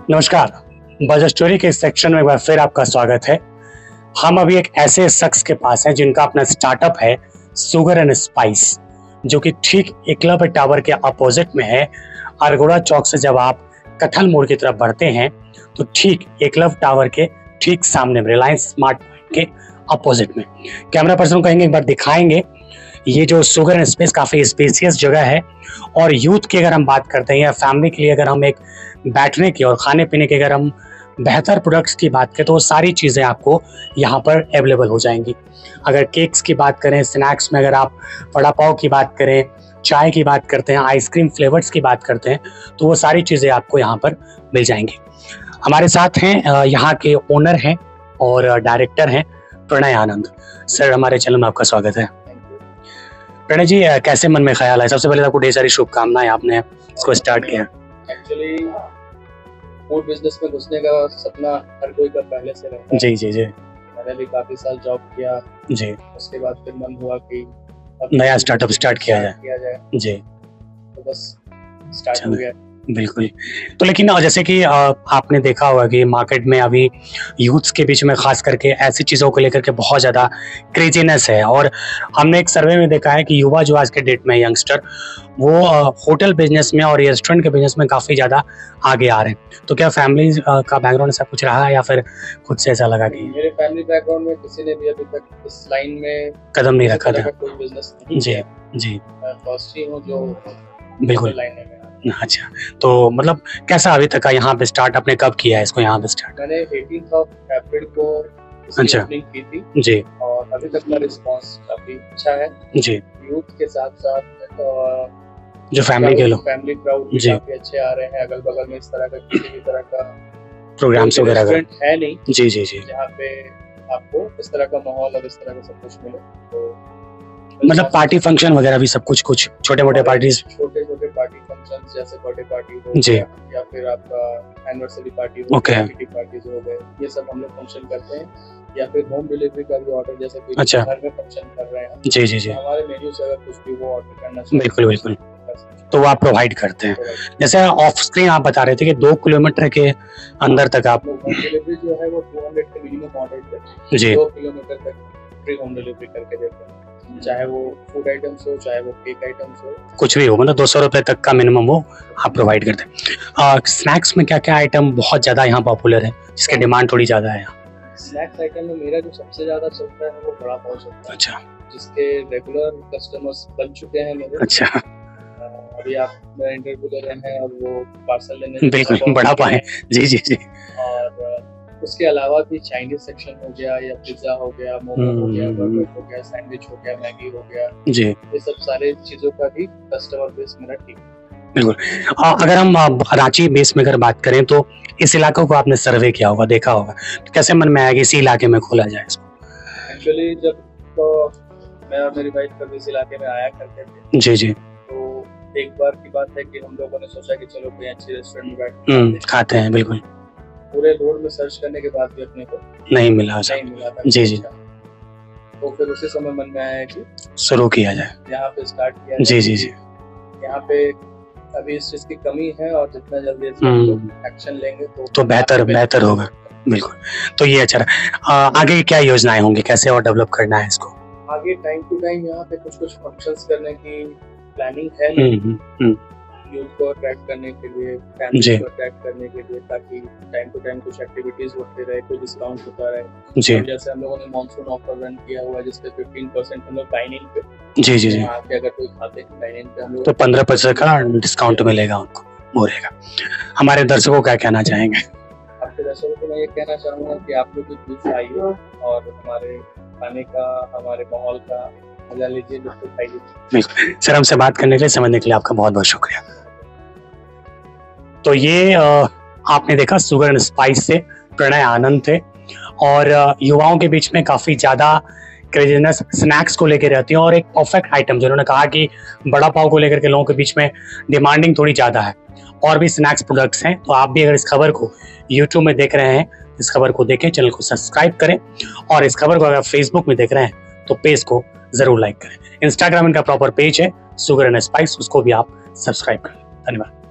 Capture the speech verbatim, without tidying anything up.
नमस्कार, बज स्टोरी के इस सेक्शन में एक बार फिर आपका स्वागत है। हम अभी एक ऐसे शख्स के पास हैं जिनका अपना स्टार्टअप है शुगर एंड स्पाइस, जो कि ठीक एकलव्य टावर के अपोजिट में है। अरगोड़ा चौक से जब आप कथल मोड़ की तरफ बढ़ते हैं तो ठीक एकलव्य टावर के ठीक सामने रिलायंस स्मार्ट पॉइंट के अपोजिट में। कैमरा पर्सन को कहेंगे एक बार दिखाएंगे। ये जो शुगर एंड स्पेस काफ़ी स्पेसियस जगह है और यूथ की अगर हम बात करते हैं या फैमिली के लिए अगर हम एक बैठने की और खाने पीने के अगर हम बेहतर प्रोडक्ट्स की बात करें तो वो सारी चीज़ें आपको यहाँ पर अवेलेबल हो जाएंगी। अगर केक्स की बात करें, स्नैक्स में अगर आप वड़ा पाव की बात करें, चाय की बात करते हैं, आइसक्रीम फ्लेवर्स की बात करते हैं तो वो सारी चीज़ें आपको यहाँ पर मिल जाएंगी। हमारे साथ हैं यहाँ के ओनर हैं और डायरेक्टर हैं प्रणय आनंद। सर, हमारे चैनल में आपका स्वागत है। प्रणय जी, कैसे मन में ख्याल है? सबसे पहले आपको ढेर सारी शुभकामनाएं, आपने इसको स्टार्ट किया। एक्चुअली फूड बिजनेस में घुसने का सपना हर कोई का पहले से रहता है। जी जी जी। मैंने भी काफी साल जॉब किया जी। उसके बाद फिर मन हुआ कि नया स्टार्टअप स्टार्ट किया जाए। किया जाए जी, तो बस स्टार्ट हो गया। बिल्कुल। तो लेकिन जैसे कि आपने देखा होगा कि मार्केट में अभी यूथ्स के बीच में खास करके ऐसी चीज़ों को लेकर के बहुत ज़्यादा क्रेजीनेस है और हमने एक सर्वे में देखा है कि युवा जो आज के डेट में यंगस्टर वो होटल बिजनेस में और रेस्टोरेंट के बिजनेस में काफ़ी ज़्यादा आगे आ रहे हैं। तो क्या फैमिली का बैकग्राउंड ऐसा कुछ रहा या फिर खुद से ऐसा लगा कि मेरे फैमिली बैकग्राउंड में किसी ने भी अभी तक इस लाइन में कदम नहीं रखा था? कोई बिजनेस नहीं जी किया। जी, मैं फर्स्ट ही हूँ जो बिल्कुल लाइन में। अच्छा, तो मतलब कैसा अभी तक का यहाँ पे स्टार्ट आपने कब किया है इसको यहाँ पे स्टार्ट? मैंने अठारह ऑफ अप्रैल को अच्छा। ओपनिंग की थी जी। और अभी तक का रिस्पांस काफी अच्छा है। जी। यूथ के साथ साथ जो फैमिली के लोग, फैमिली क्राउड जी, काफी अच्छे आ रहे हैं। अगल बगल में इस तरह का किसी भी तरह का प्रोग्राम्स वगैरह है नहीं। जी जी जी, जहाँ पे आपको इस तरह का माहौल और इस तरह का सब कुछ मिले। तो मतलब पार्टी फंक्शन वगैरह भी सब कुछ कुछ छोटे मोटे पार्टीज, छोटे छोटे पार्टी फंक्शन जैसे बर्थडे पार्टी हो जी, या फिर आपका एनिवर्सरी पार्टी हो, ओके, पार्टीज हो गए, ये सब हम लोग फंक्शन करते हैं। या फिर होम डिलीवरी का भी ऑर्डर, जैसे कोई अच्छा, घर में फंक्शन कर रहे हैं जी जी जी, तो हमारे मेन्यू से अगर कुछ भी वो ऑर्डर करना चाहिए बिल्कुल बिल्कुल, तो वो आप प्रोवाइड करते हैं। जैसे ऑफ स्क्रीन आप बता रहे थे कि दो किलोमीटर के अंदर तक आप होम डिलीवरी जो है वो दो सौ के मिनिमम ऑर्डर पे जी, दो किलोमीटर तक फ्री होम डिलीवरी करके देते हैं। चाहे वो फूड आइटम्स हो, चाहे वो केक आइटम्स हो, कुछ भी हो, मतलब दो सौ रुपए तक का मिनिमम वो आप प्रोवाइड करते हैं। स्नैक्स में क्या क्या आइटम बहुत ज्यादा यहाँ पॉपुलर है जिसकी डिमांड थोड़ी ज्यादा है? स्नैक्स आइटम में मेरा जो सबसे ज्यादा चलता है वो बड़ा पाव चलता है। अच्छा, जिसके रेगुलर कस्टमर्स बन चुके हैं मेरे। अच्छा, अभी आप मेरा इंटरव्यू ले रहे हैं और वो पार्सल लेने बिल्कुल बड़ा पाव है। जी जी जी। और उसके अलावा भी चाइनीज सेक्शन हो गया या पिज्जा हो गया, मोमो हो गया, बर्गर हो गया, सैंडविच हो गया, मैगी हो गया, जी, ये सब सारे चीजों का भी कस्टमर बेस मेरा ठीक है। बिल्कुल। अगर हम रांची बेस में अगर बात करें तो इस इलाके को आपने सर्वे किया होगा, देखा होगा, तो कैसे मन में आया कि इसी इलाके में खोला जाए इसको? एक्चुअली जब तो मैं और मेरी वाइफ कभी इस इलाके में आया करते थे, जी जी, तो एक बार की बात है कि हम लोगों ने सोचा कि चलो कोई अच्छे रेस्टोरेंट में बैठ खाते हैं। बिल्कुल। पूरे रोड में सर्च करने के बाद भी अपने को नहीं मिला नहीं मिला था। जी जी, तो फिर उसी समय मन में आया कि शुरू किया जाए, यहाँ पे स्टार्ट किया। जी जी जी, यहाँ पे अभी इस चीज की कमी है और जितना जल्दी एक्शन लेंगे तो तो बेहतर बेहतर होगा। बिल्कुल। तो ये अच्छा रहा। आगे क्या योजनाएं होंगी, कैसे और डेवलप करना है इसको? आगे टाइम टू टाइम यहाँ पे कुछ कुछ फंक्शंस करने की प्लानिंग है, यूथ को अट्रैक्ट करने के लिए, फैमिली को अट्रैक्ट करने के लिए, ताकि टाइम टू टाइम कुछ एक्टिविटीज होते रहे, कोई डिस्काउंट होता रहे। जी। तो जैसे हम लोगों ने मॉनसून ऑफर रन किया हुआ है जिसपे पंद्रह परसेंट हम लोग डाइनिंग पे, जी जी जी, आके अगर कोई खाते हैं डाइनिंग पे हम लोग तो पंद्रह परसेंट का डिस्काउंट मिलेगा उनको, वो रहेगा। हमारे दर्शकों को क्या कहना चाहेंगे? आपके दर्शकों को मैं ये कहना चाहूँगा कि आप लोग बीच आइए और हमारे खाने का, हमारे माहौल का मजा लीजिए, बिल्कुल खाइए। सर, हमसे बात करने के लिए, समझने के लिए आपका बहुत बहुत शुक्रिया। तो ये आपने देखा शुगर एंड स्पाइस से प्रणय आनंद थे और युवाओं के बीच में काफ़ी ज़्यादा क्रेजीनेस स्नैक्स को लेकर रहती है और एक परफेक्ट आइटम जिन्होंने कहा कि बड़ा पाव को लेकर के लोगों के बीच में डिमांडिंग थोड़ी ज़्यादा है और भी स्नैक्स प्रोडक्ट्स हैं। तो आप भी अगर इस खबर को यूट्यूब में देख रहे हैं, इस खबर को देखें, चैनल को सब्सक्राइब करें और इस खबर को अगर फेसबुक में देख रहे हैं तो पेज को जरूर लाइक करें। इंस्टाग्राम इनका प्रॉपर पेज है शुगर एंड स्पाइस, उसको भी आप सब्सक्राइब करें। धन्यवाद।